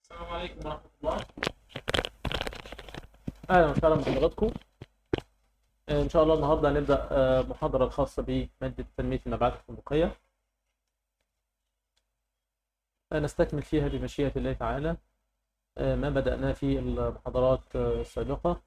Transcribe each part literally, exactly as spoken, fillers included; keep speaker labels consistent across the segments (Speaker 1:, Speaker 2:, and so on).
Speaker 1: السلام عليكم ورحمة الله. أهلا وسهلا بحضراتكم. آه، إن شاء الله النهاردة هنبدأ آه، محاضرة الخاصة بمادة تنمية المبيعات الفندقية. آه، نستكمل فيها بمشيئة الله تعالى آه، ما بدأناه في المحاضرات آه، السابقة.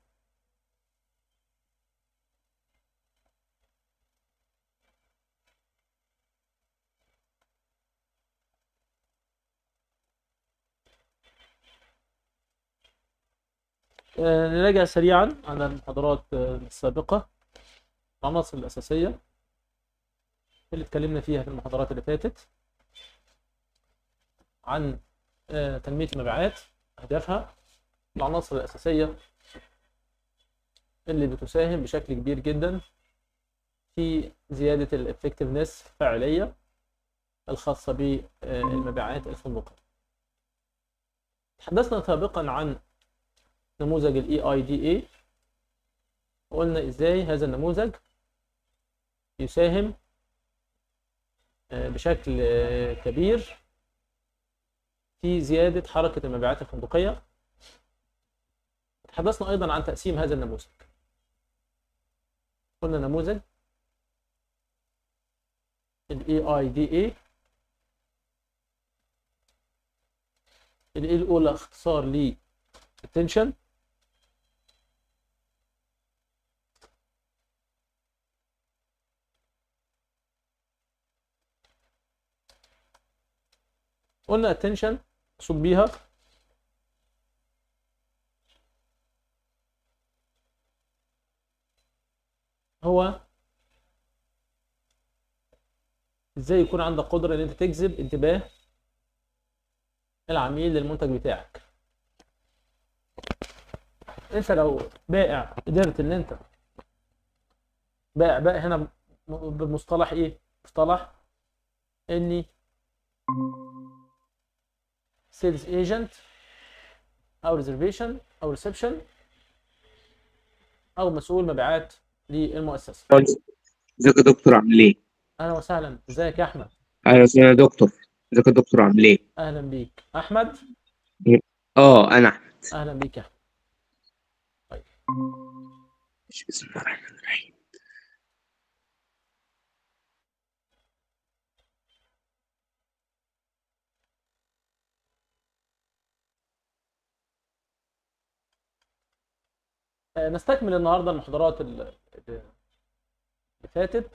Speaker 1: آه، نراجع سريعا على المحاضرات آه، السابقة العناصر الأساسية اللي اتكلمنا فيها في المحاضرات اللي فاتت عن آه، تنمية المبيعات، أهدافها، العناصر الأساسية اللي بتساهم بشكل كبير جدا في زيادة الإفكتفنس الفاعلية الخاصة بالمبيعات الفندقية. تحدثنا سابقا عن نموذج ال إي آي دي إيه، وقلنا إزاي هذا النموذج يساهم بشكل كبير في زيادة حركة المبيعات الفندقية. تحدثنا أيضا عن تقسيم هذا النموذج. قلنا نموذج ال إي آي دي إيه، ال إيه الأولى اختصار ل attention، قلنا attention مقصود بيها هو ازاي يكون عندك قدرة ان انت تجذب انتباه العميل للمنتج بتاعك. انت لو بائع قدرت ان انت بائع بائع هنا بمصطلح ايه؟ مصطلح اني سيلز ايجنت او ريزرفيشن او ريسبشن او مسؤول مبيعات للمؤسسه.
Speaker 2: ازيك يا دكتور عامل ايه؟
Speaker 1: اهلا وسهلا، ازيك يا احمد؟
Speaker 2: اهلا وسهلا يا دكتور. ازيك يا دكتور عامل ايه؟
Speaker 1: اهلا بيك احمد.
Speaker 2: اه انا احمد.
Speaker 1: اهلا بيك يا احمد. طيب
Speaker 2: بسم الله الرحمن الرحيم.
Speaker 1: آه، نستكمل النهارده المحاضرات اللي فاتت.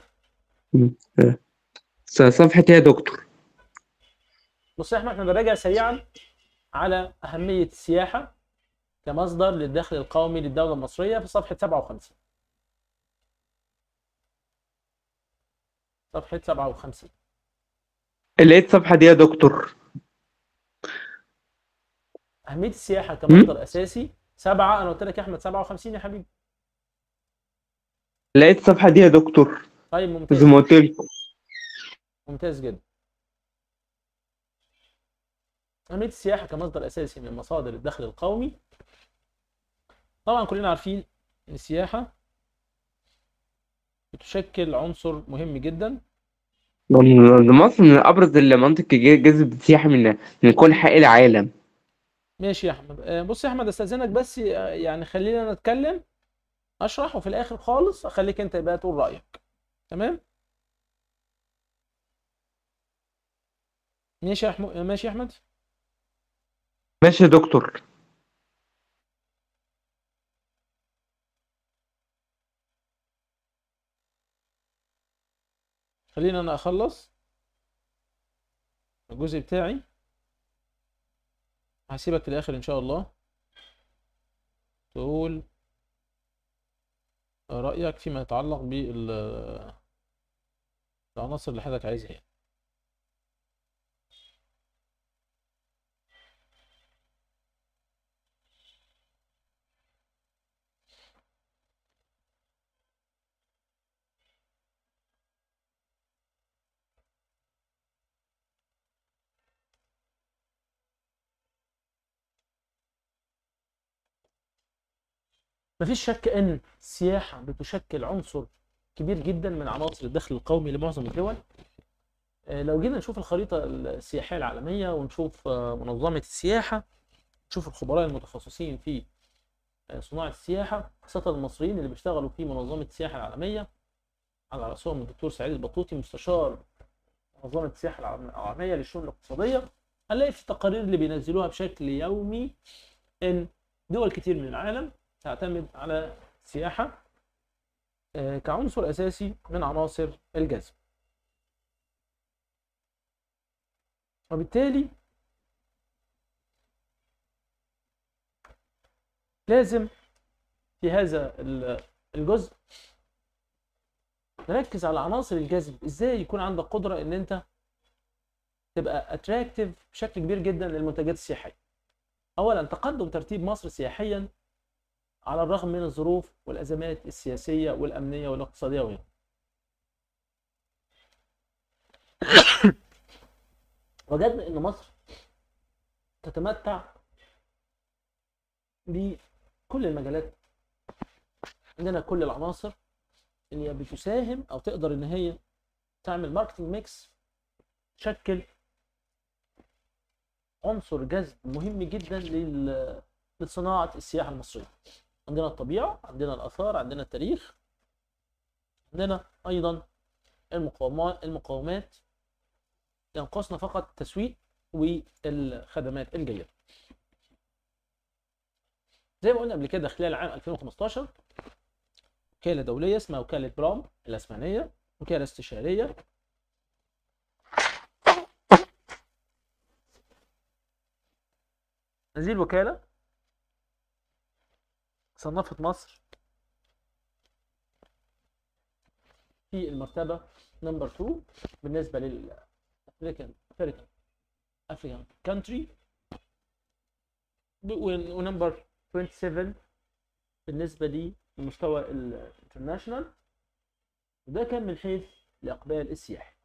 Speaker 2: صفحة ايه يا دكتور؟
Speaker 1: بص يا احمد، احنا بنراجع سريعا على اهميه السياحه كمصدر للدخل القومي للدوله المصريه في صفحه سبعة وخمسين. صفحه سبعة وخمسين.
Speaker 2: لقيت الصفحة دي يا دكتور.
Speaker 1: اهميه السياحه
Speaker 2: م?
Speaker 1: كمصدر اساسي. سبعة، انا قلت لك يا احمد سبعة وخمسين يا حبيبي.
Speaker 2: لقيت الصفحة دي يا دكتور
Speaker 1: طيب
Speaker 2: زي
Speaker 1: ممتاز
Speaker 2: ما
Speaker 1: جدا.
Speaker 2: قلت لكم.
Speaker 1: ممتاز جدا. أهمية السياحة كمصدر أساسي من مصادر الدخل القومي. طبعا كلنا عارفين إن السياحة بتشكل عنصر مهم جدا.
Speaker 2: مصر من ابرز المناطق اللي جذب السياحة من من كل حق العالم.
Speaker 1: ماشي يا أحمد. آه، بص يا أحمد، أستأذنك بس آه، يعني خلينا نتكلم، أشرح، وفي الآخر خالص أخليك أنت بقى تقول رأيك. تمام؟ ماشي يا أحمد. ماشي يا أحمد.
Speaker 2: ماشي يا دكتور.
Speaker 1: خلينا أنا أخلص الجزء بتاعي، هسيبك في الآخر إن شاء الله تقول رأيك فيما يتعلق بالعناصر اللي حضرتك عايزها يعني. مفيش شك ان السياحه بتشكل عنصر كبير جدا من عناصر الدخل القومي لمعظم الدول. آه، لو جينا نشوف الخريطه السياحيه العالميه ونشوف آه، منظمه السياحه، تشوف الخبراء المتخصصين في صناعة السياحة، خاصة المصريين اللي بيشتغلوا في منظمة السياحة العالمية، على رأسهم الدكتور سعيد البطوطي مستشار منظمة السياحة العالمية للشؤون الاقتصادية. هنلاقي في التقارير اللي بينزلوها بشكل يومي إن دول كتير من العالم تعتمد على السياحة كعنصر أساسي من عناصر الجذب. وبالتالي لازم في هذا الجزء نركز على عناصر الجذب، ازاي يكون عندك قدرة ان انت تبقى اتراكتيف بشكل كبير جدا للمنتجات السياحية. اولا تقدم ترتيب مصر سياحيا على الرغم من الظروف والازمات السياسية والامنية والاقتصادية وغيرها. وجدنا ان مصر تتمتع بكل المجالات، عندنا كل العناصر اللي بتساهم او تقدر ان هي تعمل ماركتنج ميكس تشكل عنصر جذب مهم جدا لصناعه السياحه المصريه. عندنا الطبيعه، عندنا الاثار، عندنا التاريخ، عندنا ايضا المقومات المقومات ينقصنا فقط التسويق والخدمات الجيده. زي ما قلنا قبل كده، خلال عام ألفين وخمستاشر وكالة دولية اسمها وكالة برام الأسبانية، وكالة استشارية هذه الوكالة صنفت مصر في المرتبة نمبر اتنين بالنسبة للأفريكان أفريكان أفريكان كونتري، ونمبر سبعة وعشرين بالنسبة للمستوى الانترناشونال، وده كان من حيث الإقبال السياحي.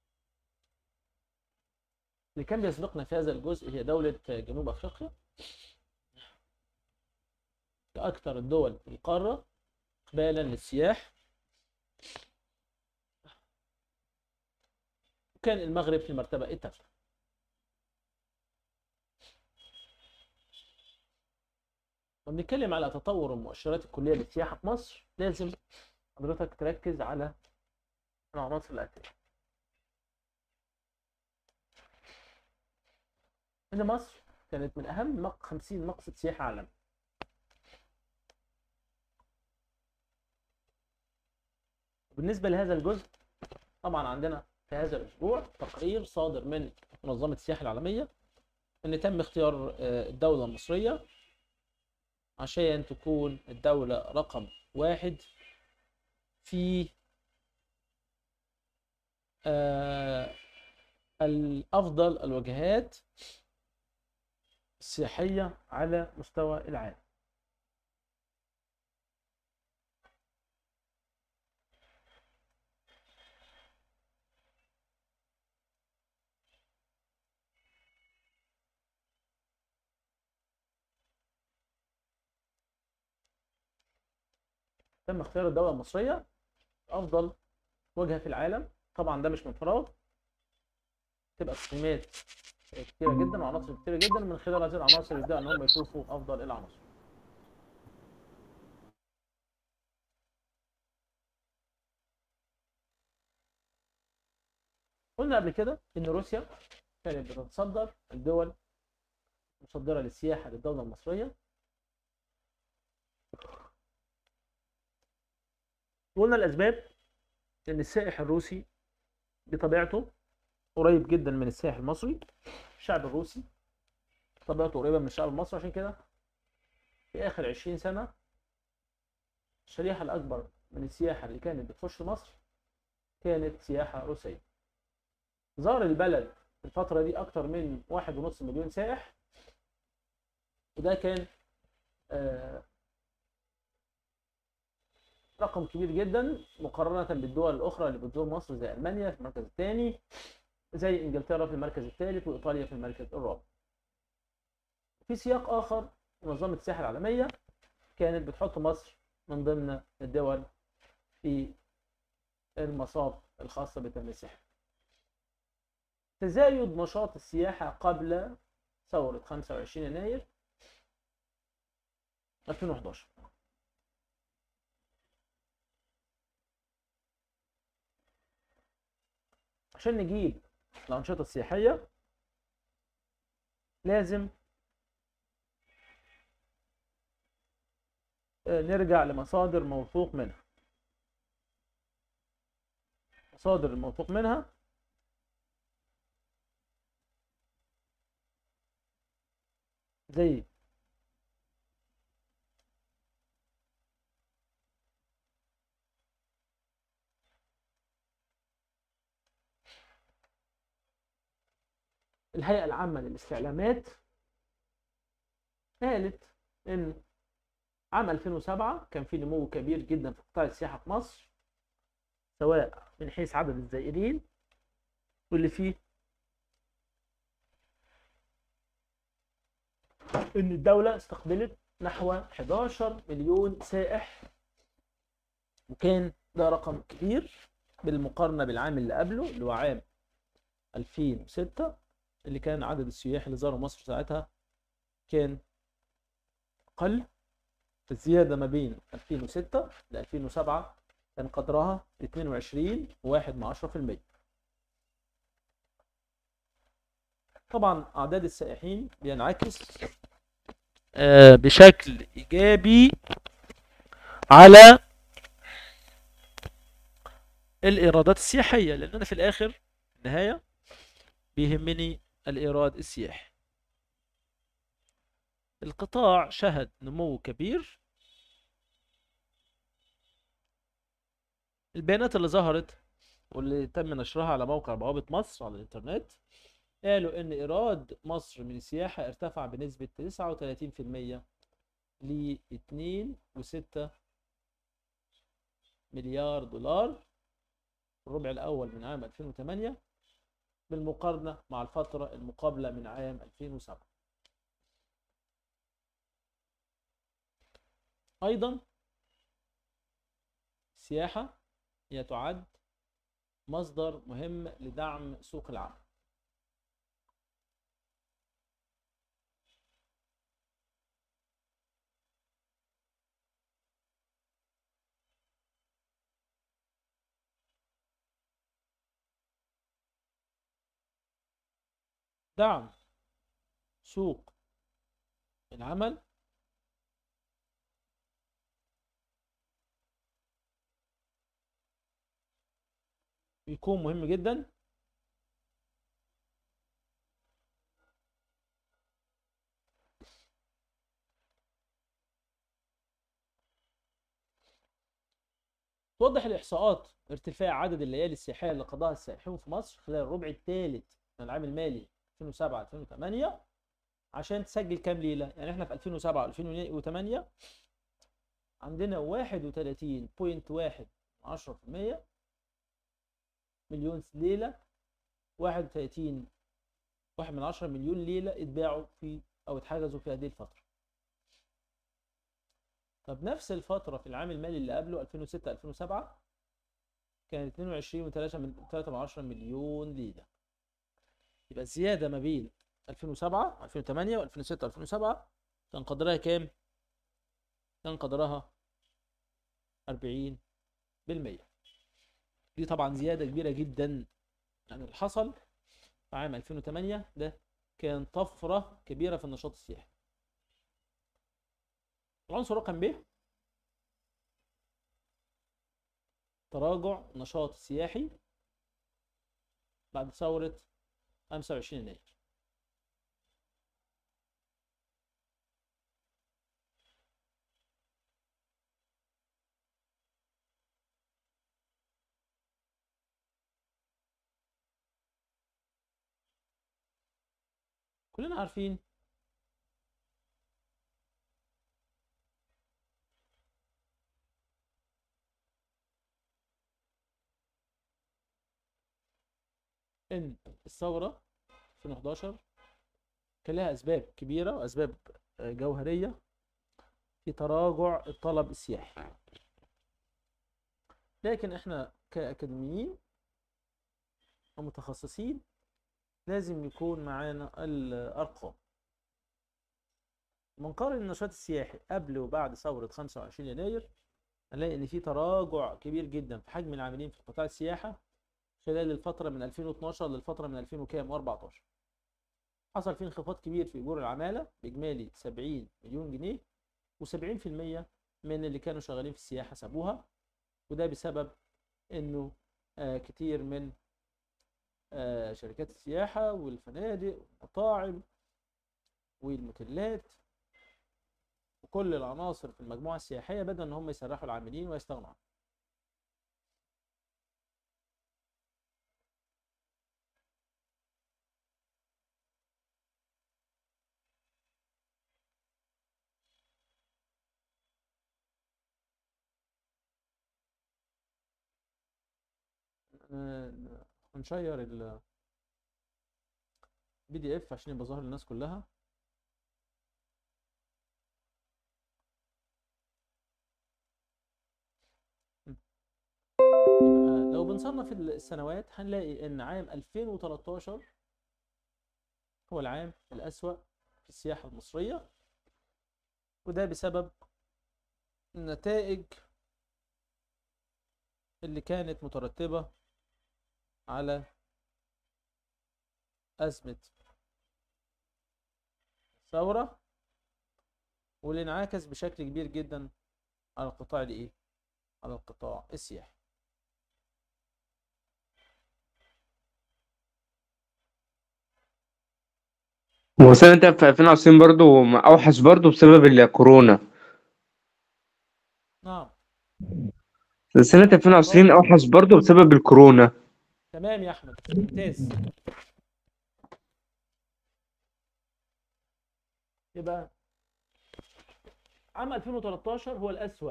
Speaker 1: اللي كان بيسبقنا في هذا الجزء هي دولة جنوب أفريقيا، كأكثر الدول في القارة إقبالا للسياح. وكان المغرب في المرتبة التاسعة. لما بنتكلم على تطور المؤشرات الكلية للسياحة في مصر، لازم حضرتك تركز على العناصر الآتية. إن مصر كانت من أهم خمسين مقصد سياحة عالمي. بالنسبة لهذا الجزء، طبعا عندنا في هذا الأسبوع تقرير صادر من منظمة السياحة العالمية إن تم اختيار الدولة المصرية عشان تكون الدولة رقم واحد في آه الأفضل الوجهات السياحية على مستوى العالم. تم اختيار الدولة المصرية أفضل وجهة في العالم. طبعا ده مش من فراغ، تبقى تقييمات كتيرة جدا وعناصر كتيرة جدا، من خلال هذه العناصر يبدأوا إن هم يشوفوا أفضل العناصر. قلنا قبل كده إن روسيا كانت بتتصدر الدول مصدرة للسياحة للدولة المصرية. قلنا الأسباب إن السائح الروسي بطبيعته قريب جدا من السائح المصري. الشعب الروسي طبيعته قريبة من الشعب المصري، عشان كده في آخر عشرين سنة الشريحة الأكبر من السياحة اللي كانت بتخش مصر كانت سياحة روسية. زار البلد في الفترة دي أكتر من واحد ونص مليون سائح، وده كان آه رقم كبير جدا مقارنة بالدول الأخرى اللي بتزور مصر، زي ألمانيا في المركز الثاني، زي إنجلترا في المركز الثالث، وإيطاليا في المركز الرابع. في سياق آخر، منظمة السياحة العالمية كانت بتحط مصر من ضمن الدول في المصاف الخاصة بالتنمية السياحية. تزايد نشاط السياحة قبل ثورة خمسة وعشرين يناير ألفين وحداشر. عشان نجيب الأنشطة السياحية لازم نرجع لمصادر موثوق منها. مصادر الموثوق منها زي الهيئة العامة للاستعلامات، قالت إن عام ألفين وسبعة كان في نمو كبير جدا في قطاع السياحة في مصر، سواء من حيث عدد الزائرين واللي فيه إن الدولة استقبلت نحو حداشر مليون سائح، وكان ده رقم كبير بالمقارنة بالعام اللي قبله اللي هو عام ألفين وستة، اللي كان عدد السياح اللي زاروا مصر ساعتها كان أقل. الزيادة ما بين ألفين وستة ل ألفين وسبعة كان قدرها اثنين وعشرين فاصلة واحد بالمية. طبعا أعداد السائحين بينعكس بشكل إيجابي على الإيرادات السياحية، لأن أنا في الآخر في النهاية بيهمني الإيراد السياحي. القطاع شهد نمو كبير. البيانات اللي ظهرت واللي تم نشرها على موقع بوابة مصر على الإنترنت قالوا إن إيراد مصر من السياحة ارتفع بنسبة تسعة وثلاثين بالمية ل اثنين فاصلة ستة مليار دولار في الربع الأول من عام ألفين وثمانية بالمقارنة مع الفترة المقابلة من عام ألفين وسبعة. أيضا السياحة هي تعد مصدر مهم لدعم سوق العمل. دعم سوق العمل بيكون مهم جدا توضح الإحصاءات ارتفاع عدد الليالي السياحية اللي قضاها السائحون في مصر خلال الربع الثالث من العام المالي ألفين وسبعة ألفين وثمانية. عشان تسجل كام ليلة؟ يعني احنا في ألفين وسبعة ألفين وثمانية عندنا واحد وثلاثين فاصلة واحد بالمية مليون ليلة، واحد وثلاثين واحد من عشرة مليون ليلة اتباعوا في أو اتحجزوا في هذه الفترة. طب نفس الفترة في العام المالي اللي قبله ألفين وستة ألفين وسبعة كان اثنين وعشرين فاصلة ثلاثة مليون ليلة. يبقى الزيادة ما بين ألفين وسبعة ألفين وثمانية وألفين وستة ألفين وسبعة كان قدرها كام؟ كان قدرها أربعين بالمية. دي طبعا زيادة كبيرة جدا. يعني اللي حصل في عام ألفين وثمانية ده كان طفرة كبيرة في النشاط السياحي. العنصر رقم ب تراجع النشاط السياحي بعد ثورة خمسة وعشرين يناير. كلنا عارفين ان الثورة ألفين وحداشر كان لها اسباب كبيرة واسباب جوهرية في تراجع الطلب السياحي، لكن احنا كأكاديميين ومتخصصين لازم يكون معانا الارقام. بنقارن النشاط السياحي قبل وبعد ثورة خمسة وعشرين يناير، هنلاقي إن في تراجع كبير جدا في حجم العاملين في قطاع السياحة خلال الفترة من ألفين واتناشر للفترة من ألفين وكام واربعتاشر. حصل فيه انخفاض كبير في أجور العمالة بإجمالي سبعين مليون جنيه، و70% من اللي كانوا شغالين في السياحة سابوها، وده بسبب إنه آه كتير من آه شركات السياحة والفنادق والمطاعم والموتيلات وكل العناصر في المجموعة السياحية بدأوا إن هم يسرحوا العاملين ويستغنوا عنهم. آه، هنشير البي دي اف عشان يبقى ظاهر للناس كلها. يبقى لو بنصنف السنوات هنلاقي ان عام ألفين وتلتاشر هو العام الأسوأ في السياحة المصرية، وده بسبب النتائج اللي كانت مترتبة على أزمة الثورة، واللي انعكس بشكل كبير جدا على القطاع الايه؟ على القطاع السياحي.
Speaker 2: وسنة في ألفين وعشرين برضو أوحش برضو بسبب الكورونا.
Speaker 1: نعم.
Speaker 2: سنة ألفين وعشرين
Speaker 1: ألفين وتسعتاشر.
Speaker 2: أوحش برضو بسبب الكورونا.
Speaker 1: تمام يا أحمد، ممتاز. يبقى عام ألفين وتلتاشر هو الأسوأ،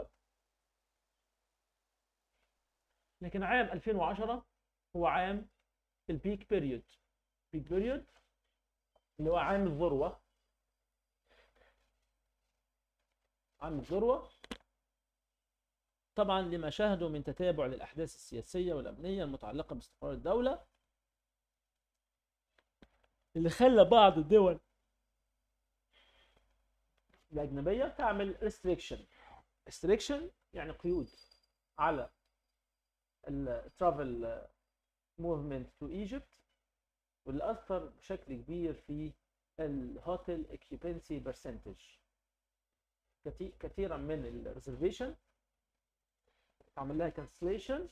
Speaker 1: لكن عام ألفين وعشرة هو عام البيك بيريود. بيك بيريود اللي هو عام الذروة، عام الذروة طبعا لما شاهده من تتابع للأحداث السياسية والأمنية المتعلقة باستقرار الدولة، اللي خلى بعض الدول الأجنبية تعمل ريستريكشن. ريستريكشن يعني قيود على الترافل موفمنت تو ايجيبت، واللي أثر بشكل كبير في الهوتيل اوكيوبنسي برسنتج. كثيرا من الريزرفيشن عمل لها كانسليشن،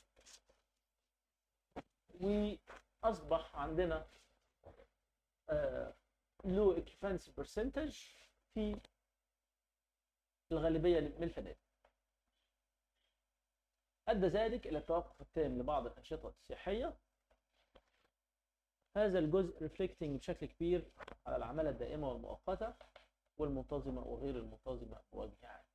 Speaker 1: واصبح عندنا لو اوكيوبنسي برسنتج في الغالبيه من الفنادق. ادى ذلك الى التوقف التام لبعض الانشطه السياحيه. هذا الجزء ريفلكتنج بشكل كبير على العماله الدائمه والمؤقته والمنتظمه وغير المنتظمه بوجه عام.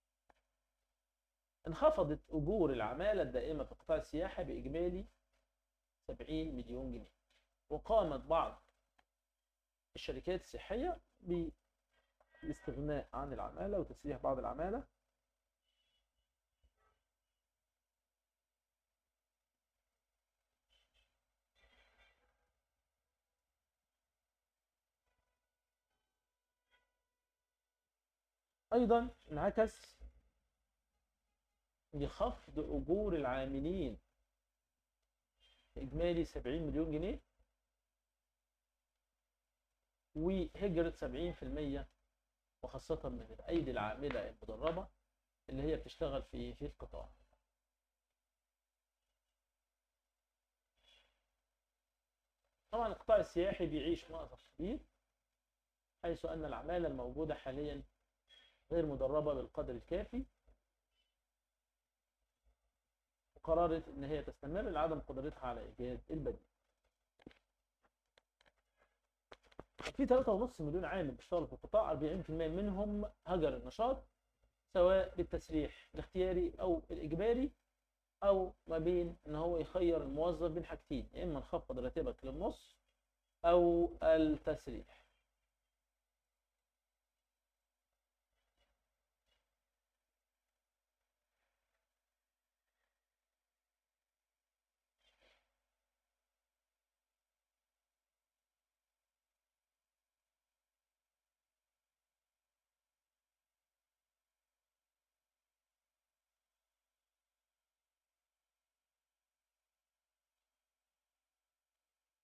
Speaker 1: انخفضت اجور العماله الدائمه في قطاع السياحه باجمالي سبعين مليون جنيه، وقامت بعض الشركات السياحيه بالاستغناء عن العماله وتسريح بعض العماله. ايضا انعكس بخفض اجور العاملين اجمالي سبعين مليون جنيه، وهجرة سبعين في المية وخاصة من الايدي العاملة المدربة اللي هي بتشتغل في في القطاع. طبعا القطاع السياحي بيعيش مأزق كبير، حيث ان العمالة الموجودة حاليا غير مدربة بالقدر الكافي، وقررت ان هي تستمر لعدم قدرتها على ايجاد البديل. في ثلاثة ونص مليون عامل بيشتغلوا في القطاع، أربعين في المية منهم هجر النشاط سواء بالتسريح الاختياري او الاجباري، او ما بين ان هو يخير الموظف بين حاجتين، يا اما نخفض راتبك للنص او التسريح.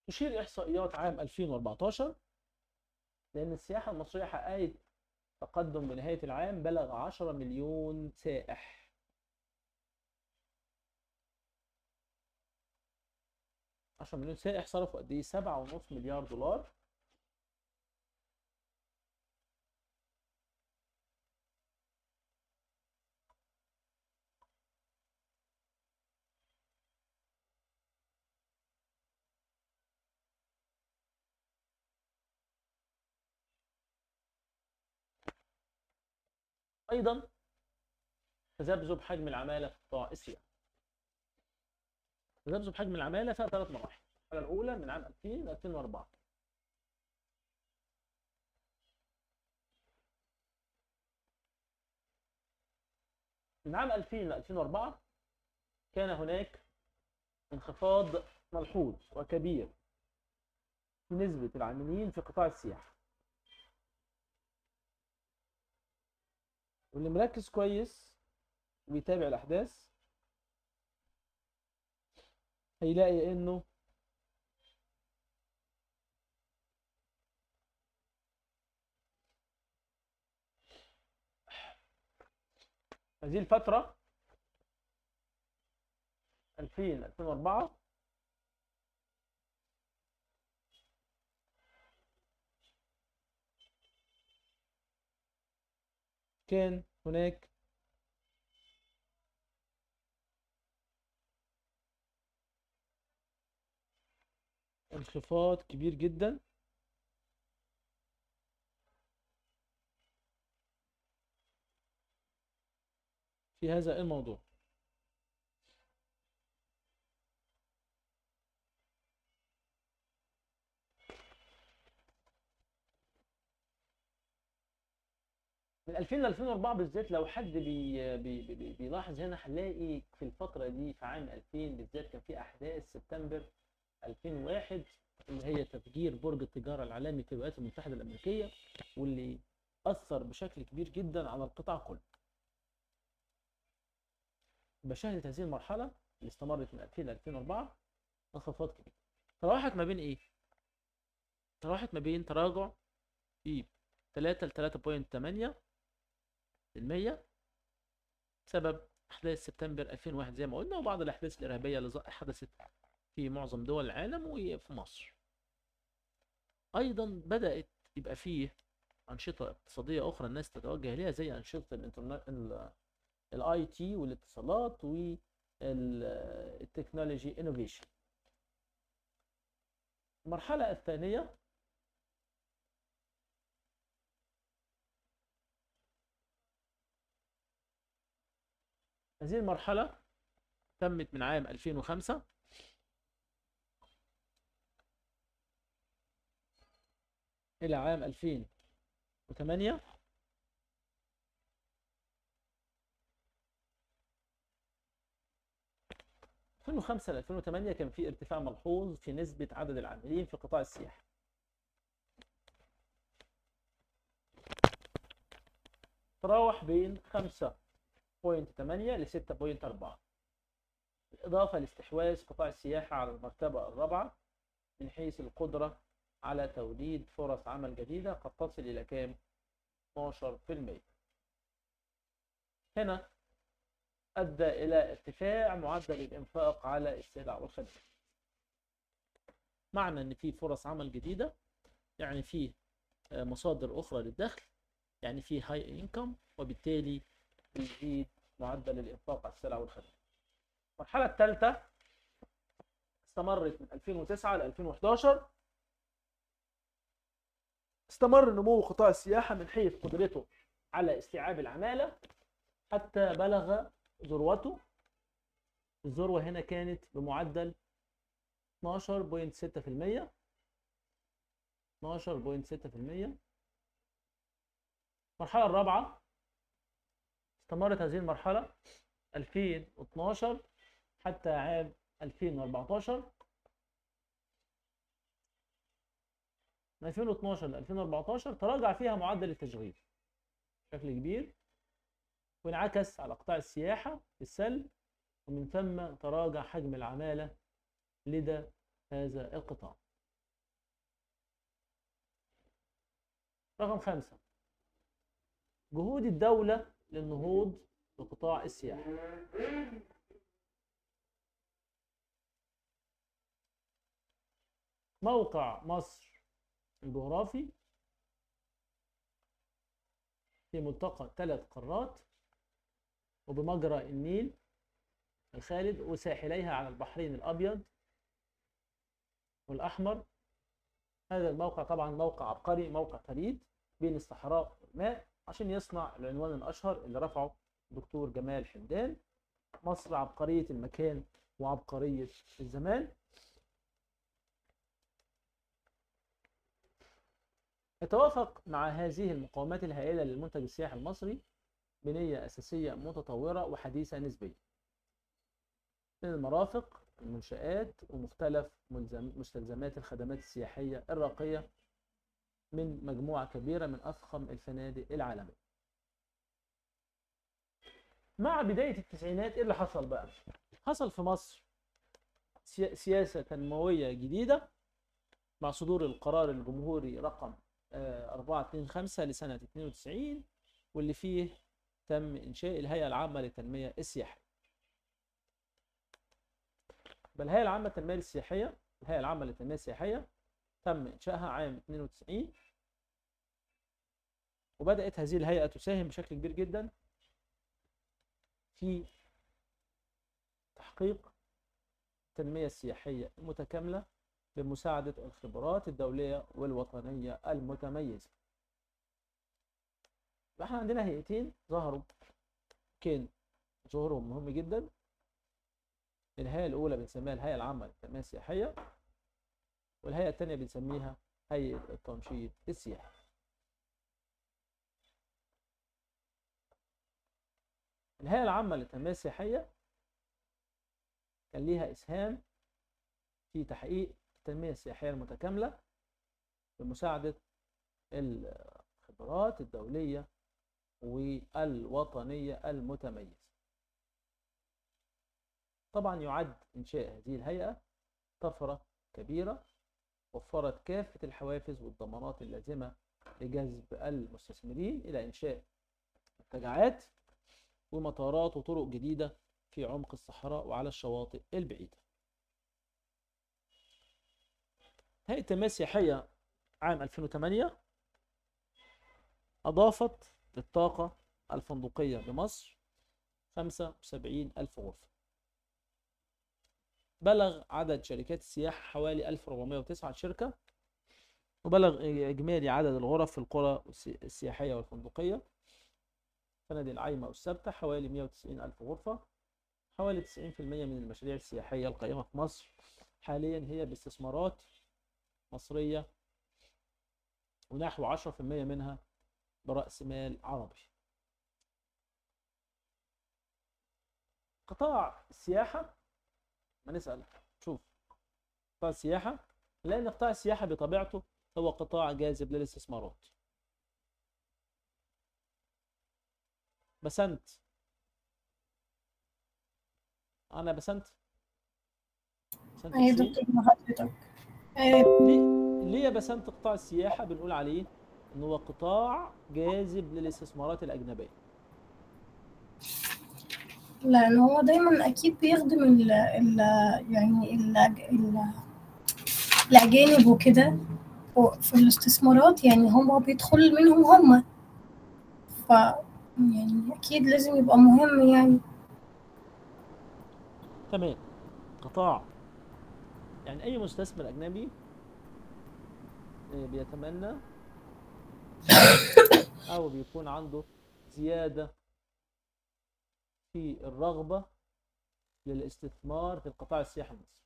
Speaker 1: تشير إحصائيات عام ألفين وأربعتاشر لأن السياحة المصرية حققت تقدم بنهاية العام بلغ عشرة مليون سائح. عشرة مليون سائح صرفوا قد إيه؟ سبعة ونص مليار دولار. أيضا تذبذب حجم العمالة في قطاع السياحة. تذبذب حجم العمالة فيها ثلاث مراحل. الحاجة الأولى من عام ألفين ل ألفين وأربعة. من عام ألفين ل ألفين وأربعة كان هناك انخفاض ملحوظ وكبير في نسبة العاملين في قطاع السياحة. واللي مركز كويس وبيتابع الأحداث هيلاقي إنه هذه الفترة ألفين ألفين وأربعة كان هناك انخفاض كبير جدا في هذا الموضوع. من ألفين ل ألفين وأربعة بالذات لو حد بي بي بي بيلاحظ هنا هنلاقي في الفترة دي في عام ألفين بالذات كان في أحداث سبتمبر ألفين وواحد اللي هي تفجير برج التجارة العالمي في الولايات المتحدة الأمريكية، واللي أثر بشكل كبير جدا على القطاع كله. بشهدت هذه المرحلة اللي استمرت من ألفين ل ألفين وأربعة انخفاض كبير. تراوحت ما بين إيه؟ تراوحت ما بين تراجع في ثلاثة ل ثلاثة فاصلة ثمانية بالمية بسبب أحداث سبتمبر ألفين وواحد زي ما قلنا، وبعض الأحداث الإرهابية اللي حدثت في معظم دول العالم وفي مصر. أيضا بدأت يبقى فيه أنشطة اقتصادية أخرى الناس تتوجه إليها زي أنشطة الإنترنت الاي تي والاتصالات والتكنولوجي انوفيشن. المرحلة الثانية هذه المرحلة تمت من عام ألفين وخمسة إلى عام ألفين وثمانية. ألفين وخمسة ل ألفين وثمانية كان في ارتفاع ملحوظ في نسبة عدد العاملين في قطاع السياحة. تراوح بين خمسة فاصلة ثمانية ل ستة فاصلة أربعة، بالإضافة لاستحواذ قطاع السياحة على المرتبة الرابعة من حيث القدرة على توليد فرص عمل جديدة قد تصل إلى كام؟ اثناشر بالمئة. هنا أدى إلى ارتفاع معدل الإنفاق على السلع والخدمات. معنى إن في فرص عمل جديدة يعني في مصادر أخرى للدخل، يعني في هاي إنكم، وبالتالي بيزيد معدل الإنفاق على السلع والخدمات. المرحلة الثالثة استمرت من ألفين وتسعة ل ألفين وحداشر. استمر نمو قطاع السياحة من حيث قدرته على استيعاب العمالة حتى بلغ ذروته. الذروة هنا كانت بمعدل اثناشر فاصلة ستة بالمئة. اثناشر فاصلة ستة بالمئة. المرحلة الرابعة استمرت هذه المرحلة ألفين واثناشر حتى عام ألفين وأربعتاشر. من ألفين واثناشر ل ألفين وأربعتاشر تراجع فيها معدل التشغيل بشكل كبير، وانعكس على قطاع السياحة بالسلب، ومن ثم تراجع حجم العمالة لدى هذا القطاع. رقم خمسة، جهود الدولة للنهوض بقطاع السياحة. موقع مصر الجغرافي في ملتقى ثلاث قارات، وبمجرى النيل الخالد وساحليها على البحرين الأبيض والأحمر. هذا الموقع طبعا موقع عبقري، موقع فريد بين الصحراء والماء، عشان يصنع العنوان الأشهر اللي رفعه دكتور جمال حمدان: مصر عبقرية المكان وعبقرية الزمان. يتوافق مع هذه المقاومات الهائلة للمنتج السياحي المصري بنية أساسية متطورة وحديثة نسبيا من المرافق، المنشآت، ومختلف مستلزمات الخدمات السياحية الراقية من مجموعة كبيرة من أفخم الفنادق العالمية. مع بداية التسعينات إيه اللي حصل بقى؟ حصل في مصر سياسة تنموية جديدة مع صدور القرار الجمهوري رقم أربعة اتنين خمسة لسنة اتنين وتسعين، واللي فيه تم إنشاء الهيئة العامة للتنمية السياحية. بالهيئة العامة للتنمية السياحية، الهيئة العامة للتنمية السياحية تم إنشائها عام اتنين وتسعين، وبدأت هذه الهيئة تساهم بشكل كبير جدا في تحقيق التنمية السياحية المتكاملة بمساعدة الخبرات الدولية والوطنية المتميزة. احنا عندنا هيئتين ظهروا كان ظهورهم مهم جدا. الهيئة الأولى بنسميها الهيئة العامة للتنمية السياحية، والهيئة الثانية بنسميها هيئة التنشيط السياحي. الهيئة العامة للتنمية السياحية كان ليها إسهام في تحقيق التنمية السياحية المتكاملة بمساعدة الخبرات الدولية والوطنية المتميزة. طبعا يعد إنشاء هذه الهيئة طفرة كبيرة وفرت كافة الحوافز والضمانات اللازمة لجذب المستثمرين إلى إنشاء منتجعات ومطارات وطرق جديدة في عمق الصحراء وعلى الشواطئ البعيدة. هيئة التنمية السياحية عام ألفين وثمانية أضافت للطاقة الفندقية بمصر خمسة وسبعين ألف غرفة. بلغ عدد شركات السياحة حوالي ألف وأربعمائة وتسعة شركة، وبلغ إجمالي عدد الغرف في القرى السياحية والفندقية فنادق العايمة والثابتة حوالي مائة وتسعين ألف غرفة. حوالي تسعين بالمائة من المشاريع السياحية القائمة في مصر حاليا هي باستثمارات مصرية، ونحو عشرة بالمائة منها برأس مال عربي. قطاع السياحة، ما نسأل شوف قطاع السياحة، لأن قطاع السياحة بطبيعته هو قطاع جاذب للاستثمارات. بسنت أنا بسنت بسنت
Speaker 3: أي
Speaker 1: حسين.
Speaker 3: دكتور مع حضرتك. آه،
Speaker 1: ليه ليه يا بسنت قطاع السياحة بنقول عليه إن هو قطاع جاذب للاستثمارات الأجنبية؟
Speaker 3: لأن هو دايما أكيد بيخدم ال ال يعني ال ال الأجانب وكده في الاستثمارات، يعني هم بيدخل منهم هم، ف يعني أكيد لازم يبقى مهم يعني.
Speaker 1: تمام. قطاع يعني أي مستثمر أجنبي بيتمنى أو بيكون عنده زيادة في الرغبة للاستثمار في القطاع السياحي المصري.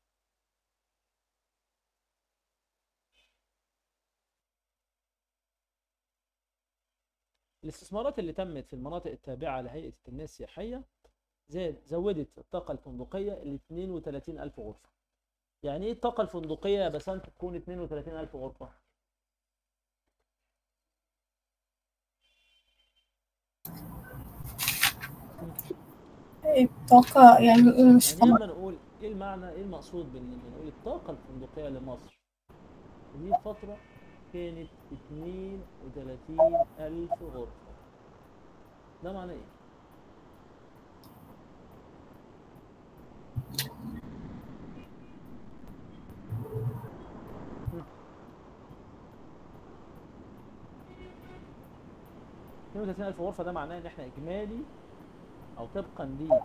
Speaker 1: الاستثمارات اللي تمت في المناطق التابعة لهيئة التنمية السياحية زاد زودت الطاقة الفندقية ل اثنين وثلاثين ألف غرفة. يعني ايه الطاقة الفندقية يا بسنت تكون اثنين وثلاثين ألف غرفة؟
Speaker 3: الطاقة يعني إيه؟ مش
Speaker 1: يعني ايه
Speaker 3: فاهمة.
Speaker 1: لما نقول ايه المعنى، ايه المقصود بان نقول الطاقة الفندقية لمصر دي فترة كانت اتنين وتلاتين ألف غرفة. ده معناه إيه؟ مم. اتنين وتلاتين ألف غرفة ده معناه إن إحنا إجمالي أو طبقا ل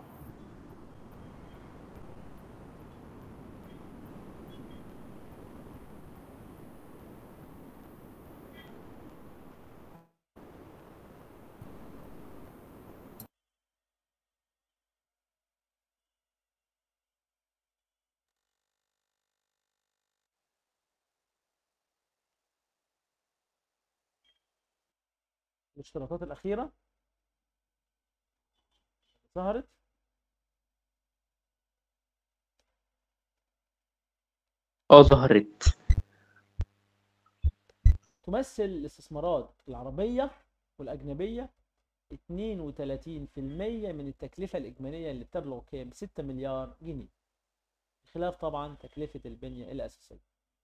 Speaker 1: الاشتراطات الأخيرة ظهرت،
Speaker 2: اه ظهرت.
Speaker 1: تمثل الاستثمارات العربية والأجنبية اتنين وتلاتين في المية من التكلفة الإجمالية اللي بتبلغ كام؟ ستة مليار جنيه، بخلاف طبعا تكلفة البنية الأساسية.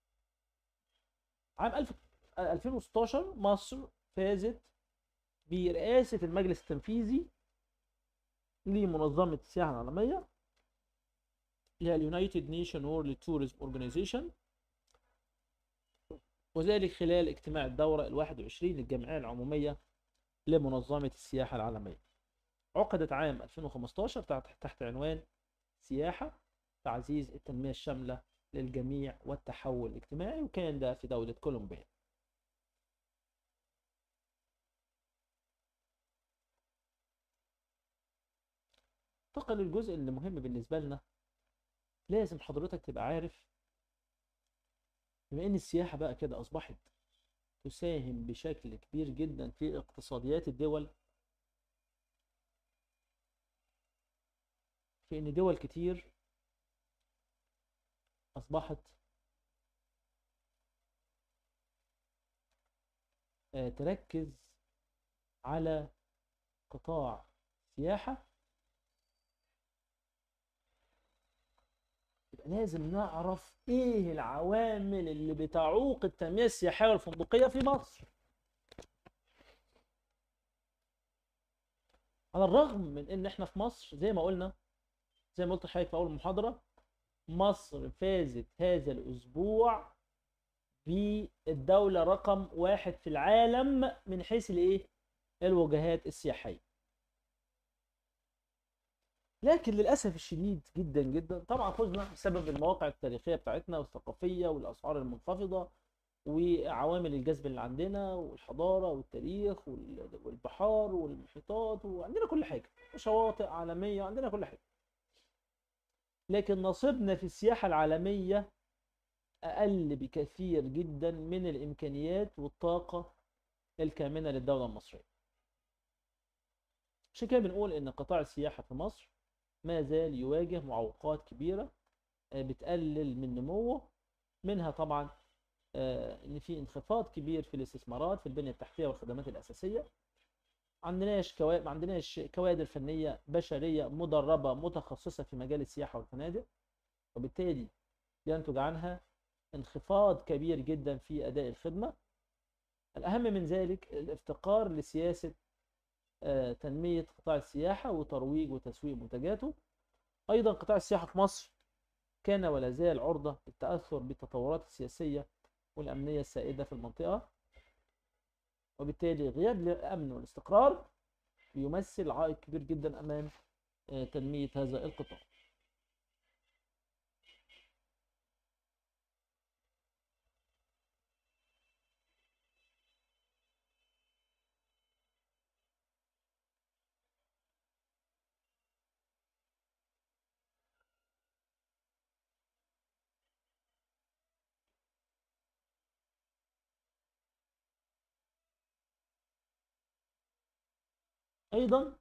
Speaker 1: عام ألف ألفين وستاشر مصر فازت برئاسة المجلس التنفيذي لمنظمة السياحة العالمية اللي هي اليونايتد نيشن وورلد توريزم اورجانيزيشن، وذلك خلال اجتماع الدورة الواحد وعشرين للجمعية العمومية لمنظمة السياحة العالمية. عقدت عام ألفين وخمستاشر تحت تحت عنوان سياحة تعزيز التنمية الشاملة للجميع والتحول الاجتماعي، وكان ده في دولة كولومبيا. انتقل للجزء اللي مهم بالنسبة لنا. لازم حضرتك تبقى عارف، بما ان السياحة بقى كده اصبحت تساهم بشكل كبير جدا في اقتصاديات الدول، في ان دول كتير اصبحت آه، تركز على قطاع سياحة. يبقى لازم نعرف ايه العوامل اللي بتعوق التنمية السياحية والفندقية في مصر. على الرغم من ان احنا في مصر زي ما قلنا، زي ما قلت لحضرتك في اول محاضرة، مصر فازت هذا الاسبوع بالدولة رقم واحد في العالم من حيث الايه؟ الوجهات السياحية. لكن للأسف الشديد جدا جدا طبعا فزنا بسبب المواقع التاريخية بتاعتنا والثقافية والأسعار المنخفضة وعوامل الجذب اللي عندنا والحضارة والتاريخ والبحار والمحيطات، وعندنا كل حاجة، شواطئ عالمية، عندنا كل حاجة. لكن نصيبنا في السياحة العالمية أقل بكثير جدا من الإمكانيات والطاقة الكامنة للدولة المصرية. عشان كده بنقول إن قطاع السياحة في مصر ما زال يواجه معوقات كبيرة بتقلل من نموه، منها طبعا ان في انخفاض كبير في الاستثمارات في البنية التحتية والخدمات الأساسية. عندناش كوا... ما عندناش كوادر فنية بشرية مدربة متخصصة في مجال السياحة والفنادق، وبالتالي ينتج عنها انخفاض كبير جدا في أداء الخدمة. الأهم من ذلك الافتقار لسياسة تنمية قطاع السياحة وترويج وتسويق منتجاته. أيضا قطاع السياحة في مصر كان ولا زال عرضة للتأثر بالتطورات السياسية والأمنية السائدة في المنطقة، وبالتالي غياب الأمن والاستقرار بيمثل عائق كبير جدا أمام تنمية هذا القطاع. أيضا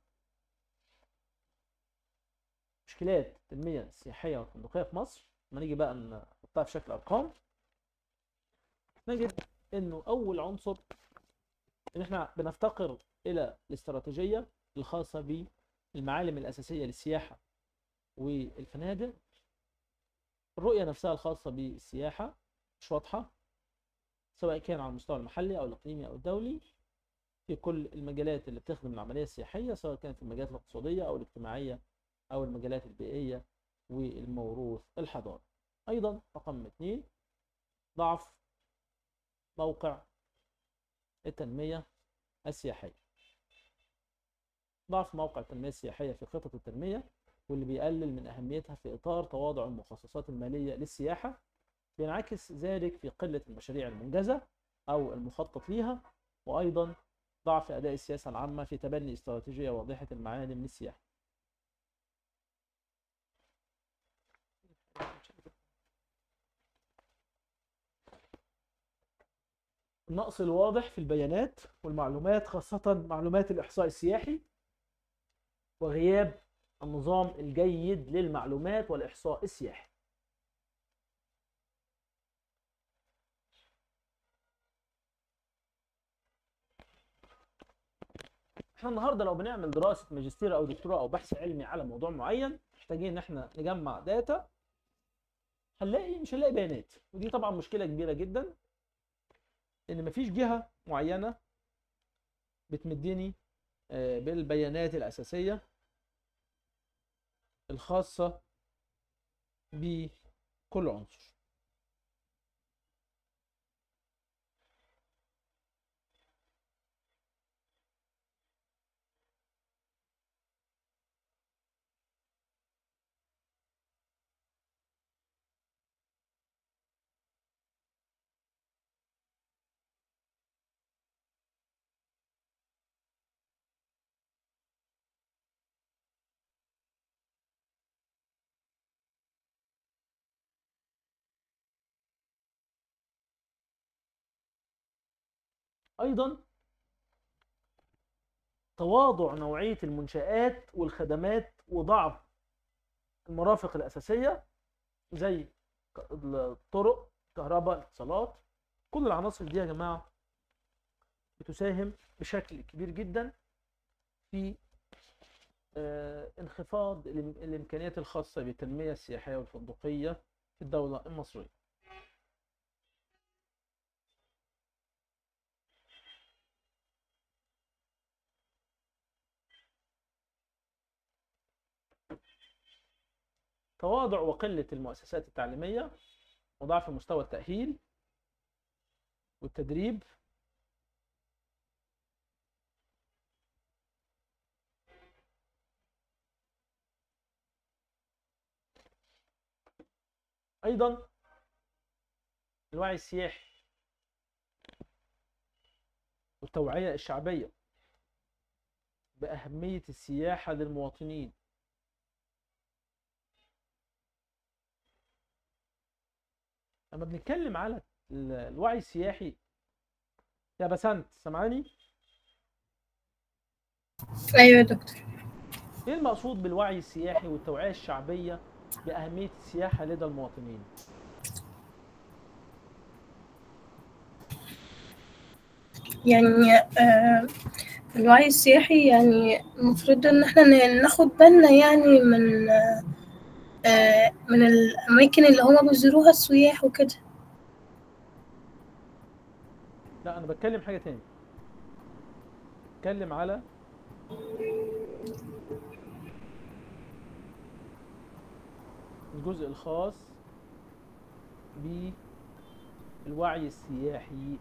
Speaker 1: مشكلات التنمية السياحية والفندقية في مصر، لما نيجي بقى نحطها في شكل أرقام، نجد إنه أول عنصر إن إحنا بنفتقر إلى الاستراتيجية الخاصة بالمعالم الأساسية للسياحة والفنادق. الرؤية نفسها الخاصة بالسياحة مش واضحة، سواء كان على المستوى المحلي او الاقليمي او الدولي، في كل المجالات اللي بتخدم العمليه السياحيه، سواء كانت في المجالات الاقتصاديه او الاجتماعيه او المجالات البيئيه والموروث الحضاري. ايضا رقم اثنين، ضعف موقع التنميه السياحيه. ضعف موقع التنميه السياحيه في خطط التنميه، واللي بيقلل من اهميتها في اطار تواضع المخصصات الماليه للسياحه، بينعكس ذلك في قله المشاريع المنجزه او المخطط ليها، وايضا ضعف اداء السياسه العامه في تبني استراتيجيه واضحه المعالم للسياحه. النقص الواضح في البيانات والمعلومات، خاصه معلومات الاحصاء السياحي، وغياب النظام الجيد للمعلومات والإحصاء السياحي. احنا النهارده لو بنعمل دراسة ماجستير أو دكتوراه أو بحث علمي على موضوع معين، محتاجين إن احنا نجمع داتا، هنلاقي مش هنلاقي بيانات، ودي طبعا مشكلة كبيرة جدا، إن مفيش جهة معينة بتمدني بالبيانات الأساسية الخاصة بكل عنصر. أيضا تواضع نوعية المنشآت والخدمات وضعف المرافق الأساسية زي الطرق، كهرباء، الاتصالات. كل العناصر دي يا جماعة بتساهم بشكل كبير جدا في انخفاض الإمكانيات الخاصة بالتنمية السياحية والفندقية في الدولة المصرية. تواضع وقلة المؤسسات التعليمية، وضعف مستوى التأهيل والتدريب، أيضا الوعي السياحي والتوعية الشعبية بأهمية السياحة للمواطنين. لما بنتكلم على الوعي السياحي يا بسنت، سامعاني؟
Speaker 3: ايوه يا دكتور.
Speaker 1: ايه المقصود بالوعي السياحي والتوعية الشعبية بأهمية السياحة لدى المواطنين؟
Speaker 3: يعني آه الوعي السياحي يعني المفروض ان احنا ناخد بالنا يعني من آه من الاماكن اللي هما بيزوروها السياح وكده.
Speaker 1: لا، انا بتكلم حاجة تاني، بتكلم على الجزء الخاص بالوعي السياحي.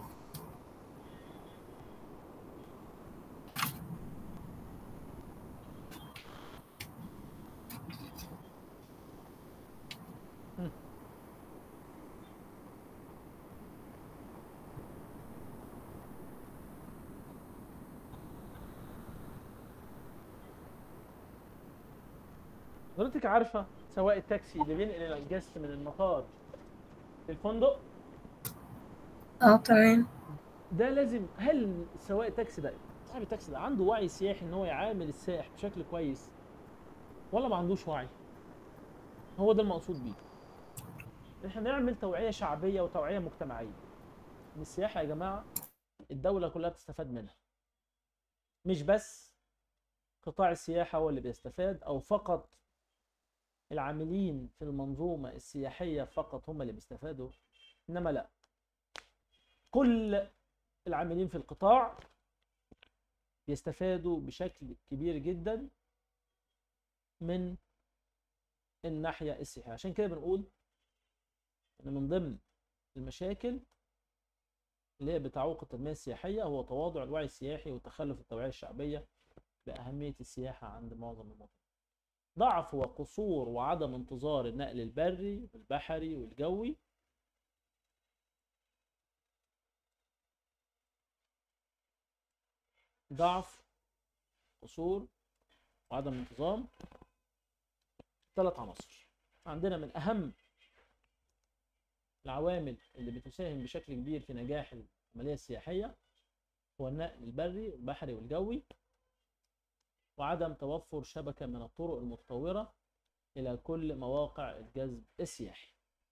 Speaker 1: حضرتك عارفة سواق التاكسي اللي بينقل الجست من المطار للفندق؟
Speaker 3: اه تمام.
Speaker 1: ده لازم، هل سواق التاكسي ده، صاحب التاكسي ده، عنده وعي سياحي ان هو يعامل السائح بشكل كويس ولا ما عندوش وعي؟ هو ده المقصود بيه. احنا نعمل توعية شعبية وتوعية مجتمعية ان السياحة يا جماعة الدولة كلها بتستفاد منها، مش بس قطاع السياحة هو اللي بيستفاد، او فقط العاملين في المنظومة السياحية فقط هم اللي بيستفادوا، انما لا، كل العاملين في القطاع بيستفادوا بشكل كبير جدا من الناحية السياحية. عشان كده بنقول ان من ضمن المشاكل اللي هي بتعوق التنمية السياحية هو تواضع الوعي السياحي وتخلف التوعية الشعبية بأهمية السياحة عند معظم المواطنين. ضعف وقصور وعدم انتظار النقل البري والبحري والجوي ضعف قصور وعدم انتظام ثلاث عناصر عندنا من أهم العوامل اللي بتساهم بشكل كبير في نجاح العملية السياحية هو النقل البري والبحري والجوي، وعدم توفر شبكة من الطرق المتطورة إلى كل مواقع الجذب السياحي.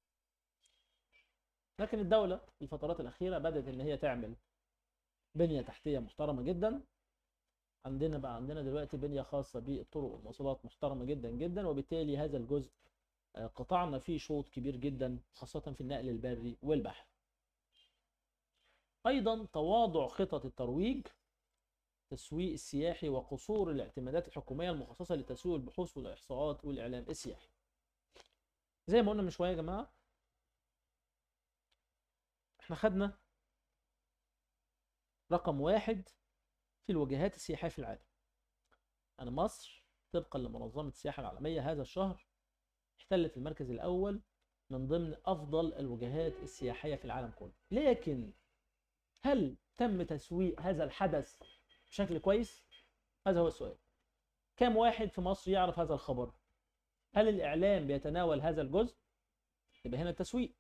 Speaker 1: لكن الدولة في الفترات الأخيرة بدأت إن هي تعمل بنية تحتية محترمة جدا. عندنا بقى عندنا دلوقتي بنية خاصة بالطرق والمواصلات محترمة جدا جدا، وبالتالي هذا الجزء قطعنا فيه شوط كبير جدا خاصة في النقل البري والبحري. أيضا تواضع خطط الترويج التسويق السياحي وقصور الاعتمادات الحكومية المخصصة لتسويق البحوث والإحصاءات والإعلام السياحي. زي ما قلنا من شوية يا جماعة، احنا خدنا رقم واحد في الوجهات السياحية في العالم. أنا مصر طبقا لمنظمة السياحة العالمية هذا الشهر احتلت المركز الأول من ضمن أفضل الوجهات السياحية في العالم كله. لكن هل تم تسويق هذا الحدث بشكل كويس؟ هذا هو السؤال. كم واحد في مصر يعرف هذا الخبر؟ هل الإعلام بيتناول هذا الجزء؟ يبقى هنا التسويق.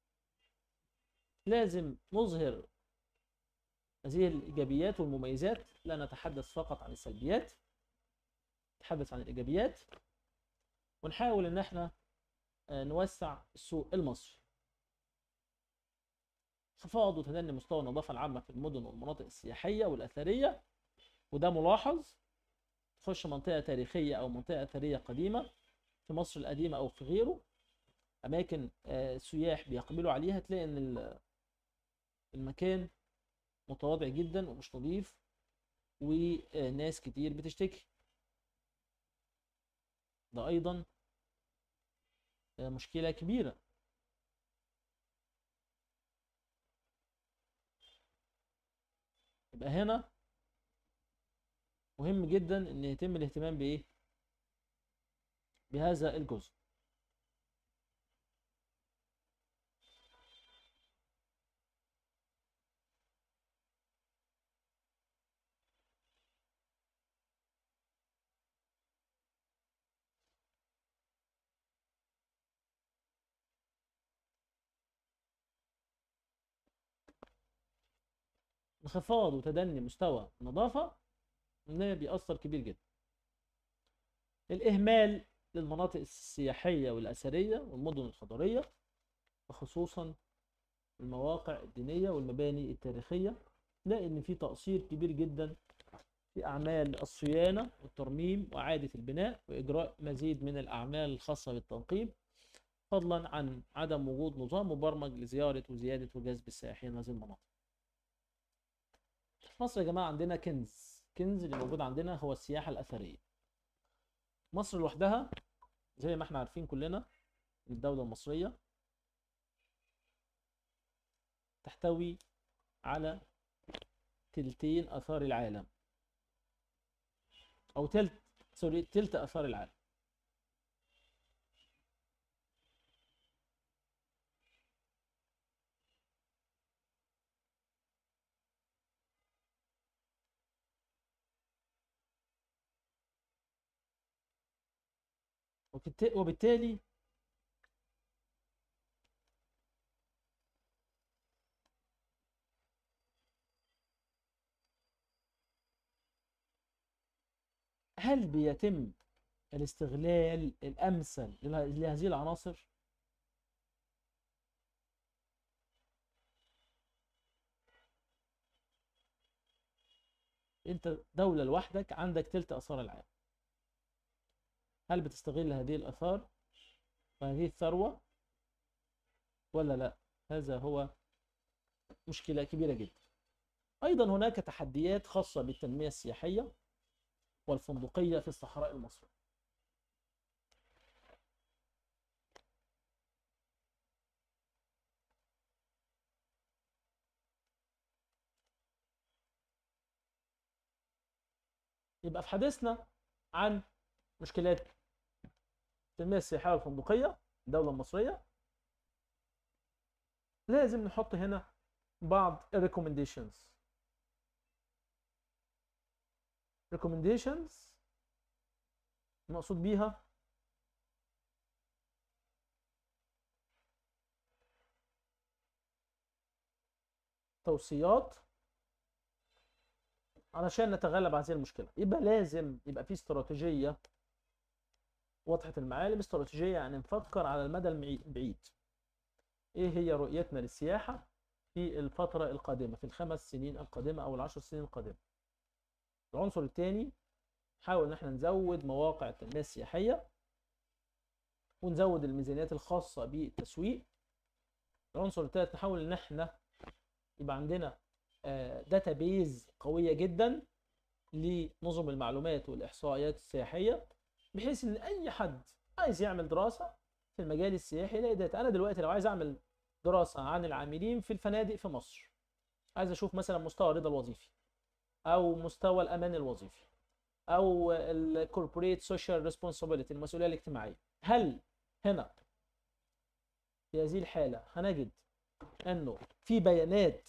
Speaker 1: لازم نظهر هذه الإيجابيات والمميزات، لا نتحدث فقط عن السلبيات، نتحدث عن الإيجابيات ونحاول إن احنا نوسع السوق المصري. انخفاض وتدني مستوى النظافة العامة في المدن والمناطق السياحية والأثرية، وده ملاحظ. تخش منطقة تاريخية أو منطقة أثرية قديمة في مصر القديمة أو في غيره، أماكن السياح بيقبلوا عليها، تلاقي إن المكان متواضع جدا ومش نظيف وناس كتير بتشتكي. ده أيضا مشكلة كبيرة. يبقى هنا مهم جدا ان يتم الاهتمام بايه؟ بهذا الجزء. انخفاض وتدني مستوى النظافة ده بيأثر كبير جدا. الإهمال للمناطق السياحية والأثرية والمدن الحضارية، وخصوصا المواقع الدينية والمباني التاريخية، نلاقي إن في تقصير كبير جدا في أعمال الصيانة والترميم وإعادة البناء وإجراء مزيد من الأعمال الخاصة بالتنقيب، فضلا عن عدم وجود نظام مبرمج لزيارة وزيادة وجذب السائحين هذه المناطق. في مصر يا جماعة عندنا كنز كنز اللي موجود عندنا هو السياحة الأثرية. مصر لوحدها زي ما احنا عارفين كلنا الدولة المصرية تحتوي على تلتين آثار العالم، أو تلت سوري تلت آثار العالم. وبالتالي هل بيتم الاستغلال الأمثل لهذه العناصر؟ انت دولة لوحدك عندك تلت آثار العالم، هل بتستغل هذه الآثار وهذه الثروة ولا لا؟ هذا هو مشكلة كبيرة جدا. أيضا هناك تحديات خاصة بالتنمية السياحية والفندقية في الصحراء المصرية. يبقى في حديثنا عن مشكلات التنمية السياحية والفندقية الدولة المصرية، لازم نحط هنا بعض الريكومنديشنز. recommendations المقصود بيها توصيات علشان نتغلب على هذه المشكلة. يبقى لازم يبقى في استراتيجية واضحة المعالم. استراتيجية يعني نفكر على المدى البعيد، ايه هي رؤيتنا للسياحة في الفترة القادمة، في الخمس سنين القادمة او العشر سنين القادمة. العنصر الثاني، نحاول ان احنا نزود مواقع التنمية السياحية ونزود الميزانيات الخاصة بالتسويق. العنصر الثالث، نحاول ان احنا يبقى عندنا داتا بيز قوية جدا لنظم المعلومات والإحصائيات السياحية، بحيث ان اي حد عايز يعمل دراسة في المجال السياحي يلاقي داتا. انا دلوقتي لو عايز اعمل دراسة عن العاملين في الفنادق في مصر، عايز اشوف مثلا مستوى الرضا الوظيفي او مستوى الامان الوظيفي او الكوربوريت سوشيال ريسبونسابيلتي المسؤوليه الاجتماعيه، هل هنا في هذه الحاله هنجد انه في بيانات؟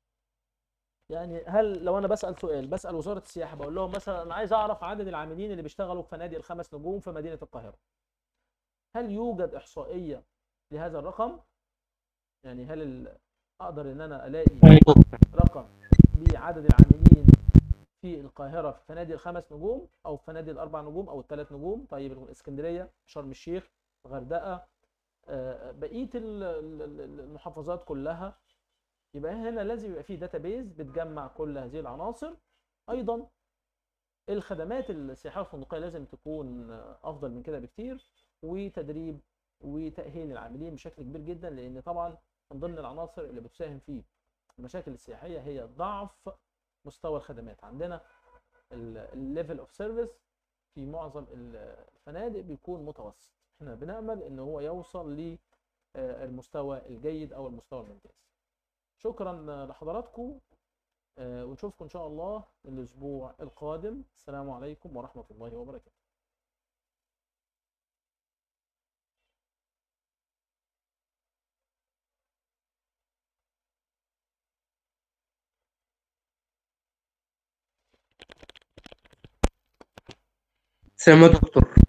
Speaker 1: يعني هل لو انا بسال سؤال، بسال وزاره السياحه بقول لهم مثلا انا عايز اعرف عدد العاملين اللي بيشتغلوا في فنادق الخمس نجوم في مدينه القاهره، هل يوجد احصائيه لهذا الرقم؟ يعني هل ال... اقدر ان انا الاقي رقم بعدد العاملين في القاهرة في فنادق الخمس نجوم أو فنادق الأربع نجوم أو الثلاث نجوم؟ طيب الإسكندرية، شرم الشيخ، الغردقة، بقية المحافظات كلها. يبقى هنا لازم يبقى في داتابيز بتجمع كل هذه العناصر. أيضا الخدمات السياحية والفندقية لازم تكون أفضل من كده بكتير، وتدريب وتأهيل العاملين بشكل كبير جدا، لأن طبعا من ضمن العناصر اللي بتساهم في المشاكل السياحية هي ضعف مستوى الخدمات. عندنا الليفل اوف سيرفيس في معظم الفنادق بيكون متوسط، احنا بنأمل ان هو يوصل للمستوى الجيد او المستوى الممتاز. شكرا لحضراتكم، ونشوفكم ان شاء الله الاسبوع القادم. السلام عليكم ورحمة الله وبركاته.
Speaker 2: سلام يا دكتور.